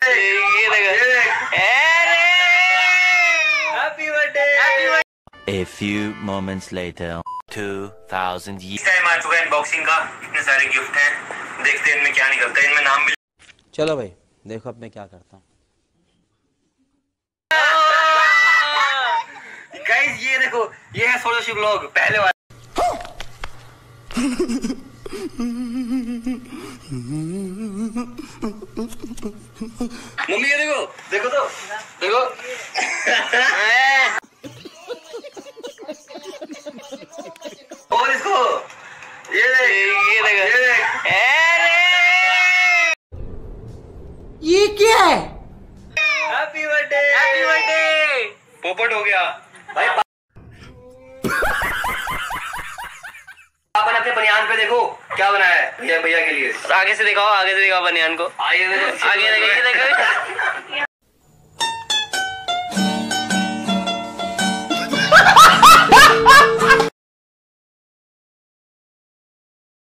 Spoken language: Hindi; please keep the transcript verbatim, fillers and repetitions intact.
ये देखो, happy birthday. A few moments later, two thousand years. Time आ चुका है अनबॉक्सिंग का। इतने सारे गिफ्ट हैं, देखते हैं इनमें क्या निकलता है। इनमें नाम भी चलो भाई देखो अब मैं क्या करता हूँ। गाइस ये देखो, ये है सौरव जोशी व्लॉग पहले वाला। मम्मी ये देखो, देखो तो देखो। और इसको ये देख, ये देखो, ये देख। ये क्या है? Happy birthday, happy birthday. पोपट हो गया भाई। अपन अपने बनियान पे देखो क्या बनाया है भैया भैया के लिए। आगे से दिखाओ, आगे से दिखाओ बनियान को। आगे देखो, आगे देखो, ये देखो।